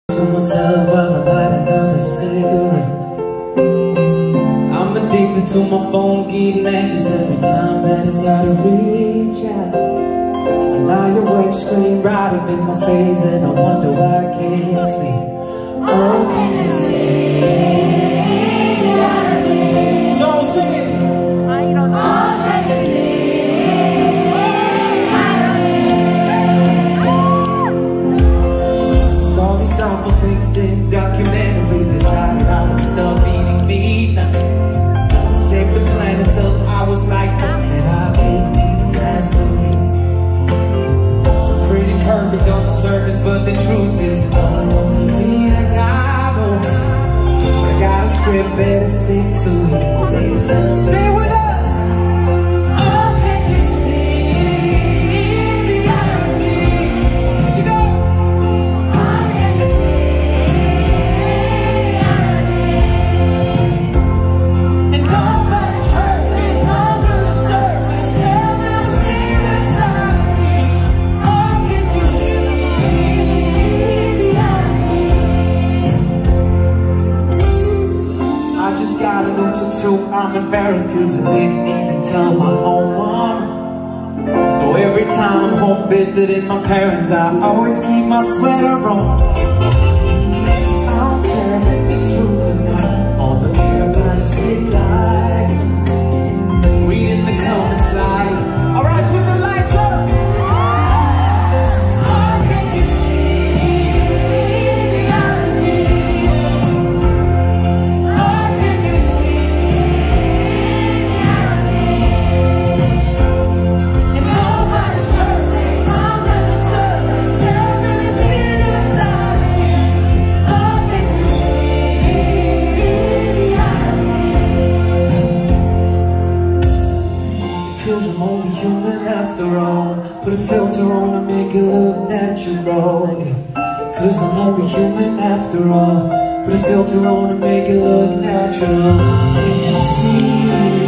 To myself while I light another cigarette. I'm addicted to my phone, getting anxious every time that it's out of reach. I lie awake, scream right up in my face, and I wonder why I can't sleep. Oh, can you see the out of me? So sing it. Oh, can you see? Awful things in documentary, decided I would stop eating meat now. Save the planet till I was like, and I can't even last a week. So pretty perfect on the surface, but the truth is it don't mean I got no. But I got a script, better stick to it. Stay with us. I'm embarrassed cause I didn't even tell my own mom. So every time I'm home visiting my parents, I always keep my sweater on. I don't care if it's the truth or not, all I care about is big likes. Reading the comments like, alright, put the lights up. Cause I'm only human after all. Put a filter on to make it look natural, yeah. Cause I'm only human after all. Put a filter on to make it look natural. Can you see?